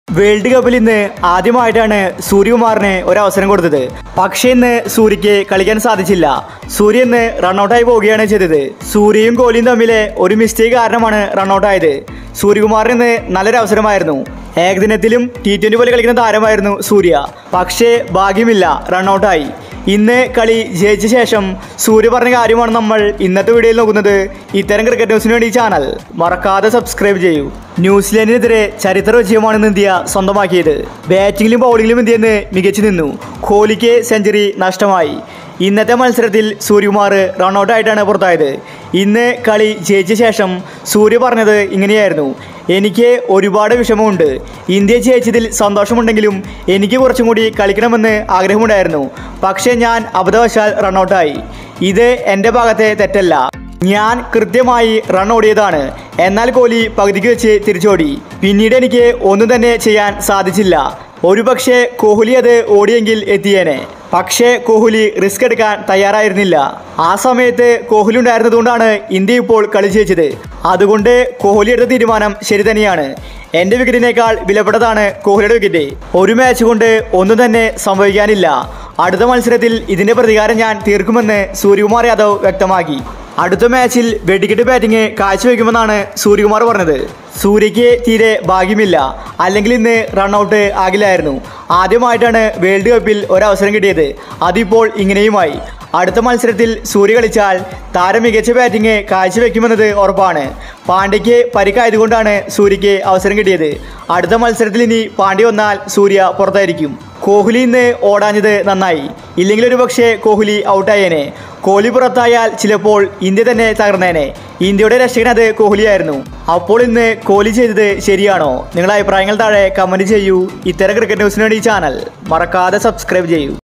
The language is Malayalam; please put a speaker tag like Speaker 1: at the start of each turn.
Speaker 1: വേൾഡ് കപ്പിൽ ഇന്ന് ആദ്യമായിട്ടാണ് സൂര്യകുമാറിന് ഒരവസരം കൊടുത്തത്. പക്ഷേ ഇന്ന് സൂര്യക്ക് കളിക്കാൻ സാധിച്ചില്ല. സൂര്യ ഇന്ന് റൺഔട്ടായി പോവുകയാണ് ചെയ്തത്. സൂര്യയും കോഹ്ലിയും തമ്മിലെ ഒരു മിസ്റ്റേക്ക് കാരണമാണ് റൺഔട്ടായത്. സൂര്യകുമാറിന് ഇന്ന് നല്ലൊരു അവസരമായിരുന്നു. ഏകദിനത്തിലും T20 പോലെ കളിക്കുന്ന താരമായിരുന്നു സൂര്യ. പക്ഷേ ഭാഗ്യമില്ല, റൺഔട്ടായി. ഇന്ന് കളി ജയിച്ച ശേഷം സൂര്യ പറഞ്ഞ കാര്യമാണ് നമ്മൾ ഇന്നത്തെ വീഡിയോയിൽ നോക്കുന്നത്. ഇത്തരം ക്രിക്കറ്റ് ന്യൂസിന് വേണ്ടി ചാനൽ മറക്കാതെ സബ്സ്ക്രൈബ് ചെയ്യൂ. ന്യൂസിലാൻഡിനെതിരെ ചരിത്ര വിജയമാണ് ഇന്ന് ഇന്ത്യ സ്വന്തമാക്കിയത്. ബാറ്റിംഗിലും ബൗളിംഗിലും ഇന്ത്യ ഇന്ന് മികച്ചു നിന്നു. കോഹ്ലിക്ക് സെഞ്ചുറി നഷ്ടമായി. ഇന്നത്തെ മത്സരത്തിൽ സൂര്യകുമാർ റൺഔട്ടായിട്ടാണ് പുറത്തായത്. ഇന്ന് കളി ജയിച്ച ശേഷം സൂര്യ പറഞ്ഞത് ഇങ്ങനെയായിരുന്നു: എനിക്ക് ഒരുപാട് വിഷമമുണ്ട്. ഇന്ത്യ ജയിച്ചതിൽ സന്തോഷമുണ്ടെങ്കിലും എനിക്ക് കുറച്ചും കൂടി കളിക്കണമെന്ന് ആഗ്രഹമുണ്ടായിരുന്നു. പക്ഷേ ഞാൻ അബദ്ധവശാൽ റൺഔട്ടായി. ഇത് എൻ്റെ ഭാഗത്തെ തെറ്റല്ല. ഞാൻ കൃത്യമായി റൺ ഓടിയതാണ്. എന്നാൽ കോഹ്ലി പകുതിക്ക് വെച്ച് തിരിച്ചോടി. പിന്നീട് എനിക്ക് ഒന്നും തന്നെ ചെയ്യാൻ സാധിച്ചില്ല. ഒരുപക്ഷെ കോഹ്ലി അത് ഓടിയെങ്കിൽ എത്തിയേനെ. പക്ഷേ കോഹ്ലി റിസ്ക് എടുക്കാൻ തയ്യാറായിരുന്നില്ല. ആ സമയത്ത് കോഹ്ലി ഉണ്ടായിരുന്നതുകൊണ്ടാണ് ഇന്ത്യ ഇപ്പോൾ കളി ജയിച്ചത്. അതുകൊണ്ട് കോഹ്ലി എടുത്ത തീരുമാനം ശരി തന്നെയാണ്. എൻ്റെ വിക്കറ്റിനേക്കാൾ വിലപ്പെട്ടതാണ് കോഹ്ലിയുടെ വിക്കറ്റ്. ഒരു മാച്ച് കൊണ്ട് ഒന്നും തന്നെ സംഭവിക്കാനില്ല. അടുത്ത മത്സരത്തിൽ ഇതിൻ്റെ പ്രതികാരം ഞാൻ തീർക്കുമെന്ന് സൂര്യകുമാർ യാദവ് വ്യക്തമാക്കി. അടുത്ത മാച്ചിൽ വെടിക്കെട്ട് ബാറ്റിംഗ് കാഴ്ചവെക്കുമെന്നാണ് സൂര്യകുമാർ പറഞ്ഞത്. സൂര്യയ്ക്ക് തീരെ ഭാഗ്യമില്ല, അല്ലെങ്കിൽ ഇന്ന് റൺഔട്ട് ആകില്ലായിരുന്നു. ആദ്യമായിട്ടാണ് വേൾഡ് കപ്പിൽ ഒരവസരം കിട്ടിയത്. അതിപ്പോൾ ഇങ്ങനെയുമായി. അടുത്ത മത്സരത്തിൽ സൂര്യ കളിച്ചാൽ താരം മികച്ച ബാറ്റിംഗ് കാഴ്ചവെക്കുമെന്നത് ഉറപ്പാണ്. പാണ്ഡ്യയ്ക്ക് പരിക്കായതുകൊണ്ടാണ് സൂര്യയ്ക്ക് അവസരം കിട്ടിയത്. അടുത്ത മത്സരത്തിൽ ഇനി പാണ്ഡ്യ വന്നാൽ സൂര്യ പുറത്തായിരിക്കും. കോഹ്ലി ഇന്ന് ഓടാഞ്ഞത് നന്നായി. ഇല്ലെങ്കിൽ ഒരു പക്ഷേ കോഹ്ലി ഔട്ടായേനെ. കോഹ്ലി പുറത്തായാൽ ചിലപ്പോൾ ഇന്ത്യ തന്നെ തകർന്നേനെ. ഇന്ത്യയുടെ രക്ഷകൻ അത് കോഹ്ലിയായിരുന്നു. അപ്പോൾ ഇന്ന് കോഹ്ലി ചെയ്തത് ശരിയാണോ? നിങ്ങളുടെ അഭിപ്രായങ്ങൾ താഴെ കമൻറ്റ് ചെയ്യൂ. ഇത്തരം ക്രിക്കറ്റ് ന്യൂസിന് വേണ്ടി ചാനൽ മറക്കാതെ സബ്സ്ക്രൈബ് ചെയ്യൂ.